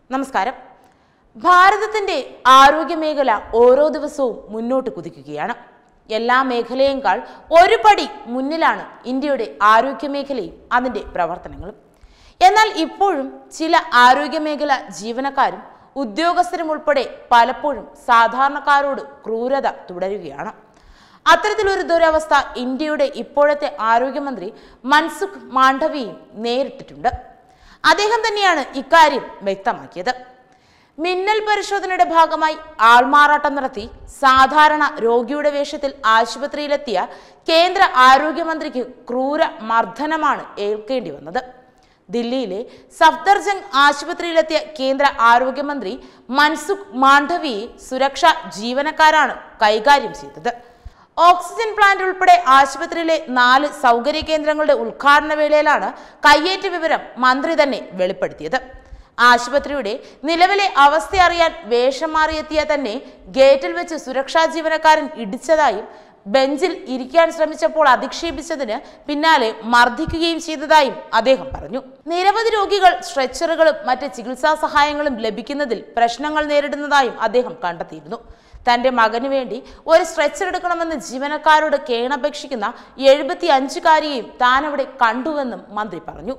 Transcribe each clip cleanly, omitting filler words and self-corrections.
നമസ്കാരം. ഭാരതത്തിന്റെ ആരോഗ്യമേഖല ഓരോ ദിവസവും മുന്നോട്ട് കുതിക്കുകയാണ്. എല്ലാ മേഖലയേക്കാൾ ഒരു പടി മുന്നിലാണ് ഇന്ത്യയുടെ ആരോഗ്യമേഖലയും അതിന്റെ പ്രവർത്തനങ്ങളും. എന്നാൽ ഇപ്പോഴും ചില ആരോഗ്യമേഖല ജീവനക്കാരും ഉദ്യോഗസ്ഥരും ഉൾപ്പെടെ പലപ്പോഴും സാധാരണക്കാരോട് ക്രൂരത തുടരുകയാണ്. അത്തരത്തിലൊരു ദുരവസ്ഥ ഇന്ത്യയുടെ ഇപ്പോഴത്തെ ആരോഗ്യമന്ത്രി മൻസുഖ് മാണ്ഡവിയും നേരിട്ടിട്ടുണ്ട്. അദ്ദേഹം തന്നെയാണ് ഇക്കാര്യം വ്യക്തമാക്കിയത്. മിന്നൽ പരിശോധനയുടെ ഭാഗമായി ആൾമാറാട്ടം നടത്തി സാധാരണ രോഗിയുടെ വേഷത്തിൽ ആശുപത്രിയിലെത്തിയ കേന്ദ്ര ആരോഗ്യമന്ത്രിക്ക് ക്രൂര മർദ്ദനമാണ് ഏൽക്കേണ്ടി വന്നത്. ദില്ലിയിലെ സഫ്ദർജംഗ് ആശുപത്രിയിലെത്തിയ കേന്ദ്ര ആരോഗ്യമന്ത്രി മൻസുഖ് മാണ്ഡവിയെ സുരക്ഷാ ജീവനക്കാരാണ് കൈകാര്യം ചെയ്തത്. ഓക്സിജൻ പ്ലാന്റ് ഉൾപ്പെടെ ആശുപത്രിയിലെ 4 സൗകര്യ കേന്ദ്രങ്ങളുടെ ഉദ്ഘാടന വേളയിലാണ് കയ്യേറ്റ വിവരം മന്ത്രി തന്നെ വെളിപ്പെടുത്തിയത്. ആശുപത്രിയുടെ നിലവിലെ അവസ്ഥ അറിയാൻ വേഷം മാറിയെത്തിയ തന്നെ ഗേറ്റിൽ വെച്ച് സുരക്ഷാ ജീവനക്കാരൻ ഇടിച്ചതായും ബെഞ്ചിൽ ഇരിക്കാൻ ശ്രമിച്ചപ്പോൾ അധിക്ഷേപിച്ചതിന് പിന്നാലെ മർദ്ദിക്കുകയും ചെയ്തതായും അദ്ദേഹം പറഞ്ഞു. നിരവധി രോഗികൾ സ്ട്രെച്ചറുകളും മറ്റ് ചികിത്സാ സഹായങ്ങളും ലഭിക്കുന്നതിൽ പ്രശ്നങ്ങൾ നേരിടുന്നതായും അദ്ദേഹം കണ്ടെത്തിയിരുന്നു. തന്റെ മകന് വേണ്ടി ഒരു സ്ട്രെച്ചർ എടുക്കണമെന്ന് ജീവനക്കാരോട് കേണപേക്ഷിക്കുന്ന 75-കാരിയെയും താൻ അവിടെ കണ്ടുവെന്നും മന്ത്രി പറഞ്ഞു.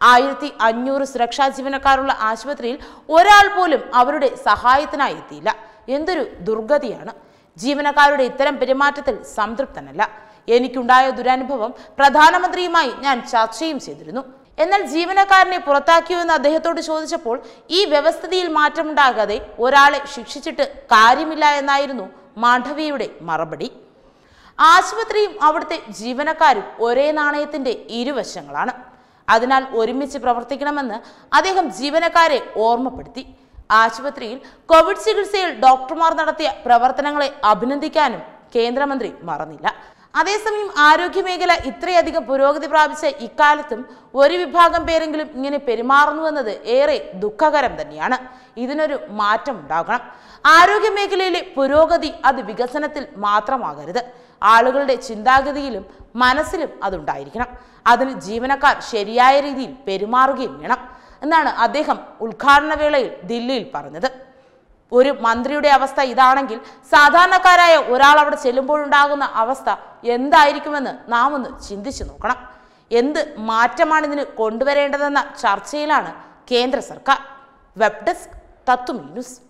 1500 സുരക്ഷാ ജീവനക്കാരുള്ള ആശുപത്രിയിൽ ഒരാൾ പോലും അവരുടെ സഹായത്തിനായി എത്തിയില്ല. എന്തൊരു ദുർഗതിയാണ്! ജീവനക്കാരുടെ ഇത്തരം പെരുമാറ്റത്തിൽ സംതൃപ്തനല്ല. എനിക്കുണ്ടായ ദുരനുഭവം പ്രധാനമന്ത്രിയുമായി ഞാൻ ചർച്ചയും ചെയ്തിരുന്നു. എന്നാൽ ജീവനക്കാരനെ പുറത്താക്കിയോ എന്ന് അദ്ദേഹത്തോട് ചോദിച്ചപ്പോൾ ഈ വ്യവസ്ഥിതിയിൽ മാറ്റമുണ്ടാകാതെ ഒരാളെ ശിക്ഷിച്ചിട്ട് കാര്യമില്ല എന്നായിരുന്നു മാണ്ഡവിയുടെ മറുപടി. ആശുപത്രിയും അവിടുത്തെ ജീവനക്കാരും ഒരേ നാണയത്തിന്റെ ഇരുവശങ്ങളാണ്. അതിനാൽ ഒരുമിച്ച് പ്രവർത്തിക്കണമെന്ന് അദ്ദേഹം ജീവനക്കാരെ ഓർമ്മപ്പെടുത്തി. ആശുപത്രിയിൽ കോവിഡ് ചികിത്സയിൽ ഡോക്ടർമാർ നടത്തിയ പ്രവർത്തനങ്ങളെ അഭിനന്ദിക്കാനും കേന്ദ്രമന്ത്രി മറന്നില്ല. അതേസമയം ആരോഗ്യമേഖല ഇത്രയധികം പുരോഗതി പ്രാപിച്ച ഇക്കാലത്തും ഒരു വിഭാഗം പേരെങ്കിലും ഇങ്ങനെ പെരുമാറുന്നുവെന്നത് ഏറെ ദുഃഖകരം തന്നെയാണ്. ഇതിനൊരു മാറ്റം ഉണ്ടാകണം. ആരോഗ്യമേഖലയിലെ പുരോഗതി അത് വികസനത്തിൽ മാത്രമാകരുത്. ആളുകളുടെ ചിന്താഗതിയിലും മനസ്സിലും അതുണ്ടായിരിക്കണം. അതിന് ജീവനക്കാർ ശരിയായ രീതിയിൽ പെരുമാറുകയും വേണം എന്നാണ് അദ്ദേഹം ഉദ്ഘാടന വേളയിൽ ദില്ലിയിൽ പറഞ്ഞത്. ഒരു മന്ത്രിയുടെ അവസ്ഥ ഇതാണെങ്കിൽ സാധാരണക്കാരായ ഒരാൾ അവിടെ ചെല്ലുമ്പോഴുണ്ടാകുന്ന അവസ്ഥ എന്തായിരിക്കുമെന്ന് നാം ഒന്ന് ചിന്തിച്ചു നോക്കണം. എന്ത് മാറ്റമാണ് ഇതിന് കൊണ്ടുവരേണ്ടതെന്ന ചർച്ചയിലാണ് കേന്ദ്ര സർക്കാർ. Web desk Tatwamayi news.